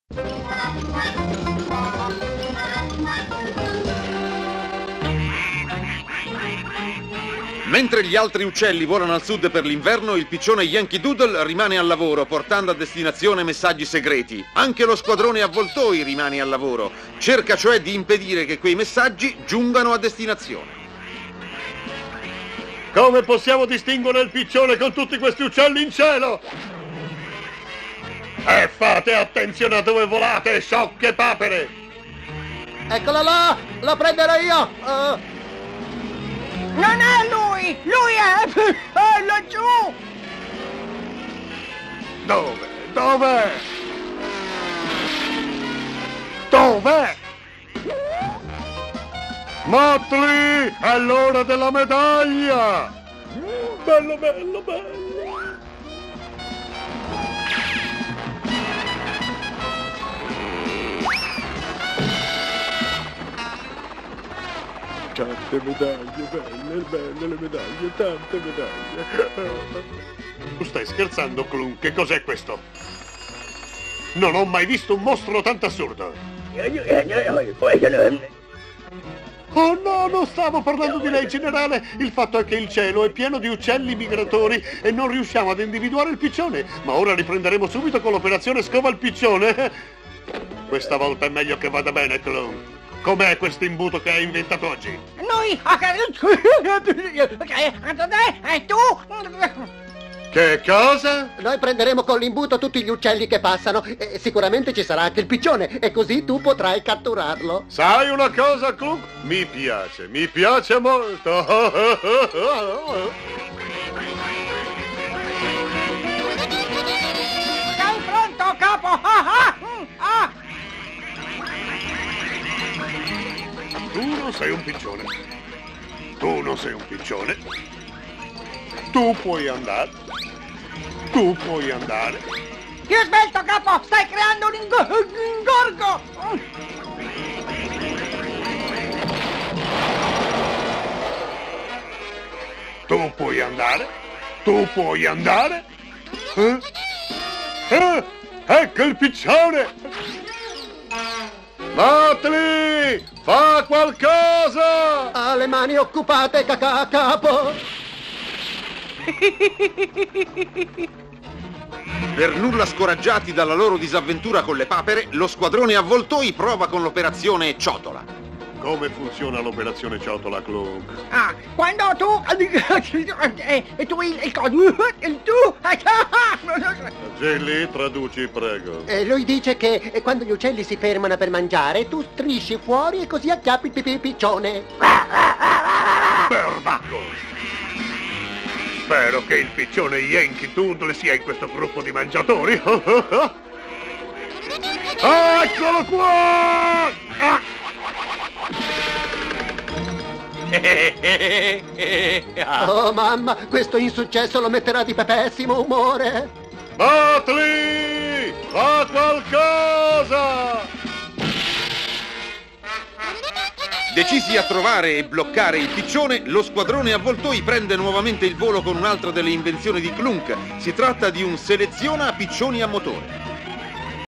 Mentre gli altri uccelli volano al sud per l'inverno, il piccione Yankee Doodle rimane al lavoro, portando a destinazione messaggi segreti. Anche lo squadrone avvoltoi rimane al lavoro. Cerca cioè di impedire che quei messaggi giungano a destinazione. Come possiamo distinguere il piccione con tutti questi uccelli in cielo? E fate attenzione a dove volate, sciocche papere! Eccola là! La prenderò io! Non è lui! Lui è laggiù! Dove? Dov'è? Dov'è? Motley! È l'ora della medaglia! Bello, bello, bello! Tante medaglie, belle, belle le medaglie, tante medaglie. Tu stai scherzando, Clunk? Che cos'è questo? Non ho mai visto un mostro tanto assurdo. Oh no, non stavo parlando di lei, generale. Il fatto è che il cielo è pieno di uccelli migratori e non riusciamo ad individuare il piccione. Ma ora riprenderemo subito con l'operazione Scova il piccione. Questa volta è meglio che vada bene, Clunk. Com'è questo imbuto che hai inventato oggi? Noi... E tu? Che cosa? Noi prenderemo con l'imbuto tutti gli uccelli che passano e sicuramente ci sarà anche il piccione e così tu potrai catturarlo. Sai una cosa, Clunk? Mi piace molto. Sei pronto, capo? Tu non sei un piccione. Tu non sei un piccione. Tu puoi andare. Tu puoi andare. Più svelto, capo! Stai creando un ingorgo! Tu puoi andare. Tu puoi andare. Ecco il piccione! Motley! Fa qualcosa! Ha le mani occupate, capo! Per nulla scoraggiati dalla loro disavventura con le papere, lo squadrone avvoltoi prova con l'operazione Ciotola. Come funziona l'operazione Ciotola, Clunk? Quando tu... Jelly, traduci, prego. Lui dice che quando gli uccelli si fermano per mangiare, tu strisci fuori e così acchiappi il piccione. Perbacco! Spero che il piccione Yankee Doodle sia in questo gruppo di mangiatori. Eccolo qua! Oh mamma, questo insuccesso lo metterà di pessimo umore. Motley! Fa qualcosa! Decisi a trovare e bloccare il piccione, lo squadrone avvoltoi prende nuovamente il volo con un'altra delle invenzioni di Clunk. Si tratta di un seleziona piccioni a motore.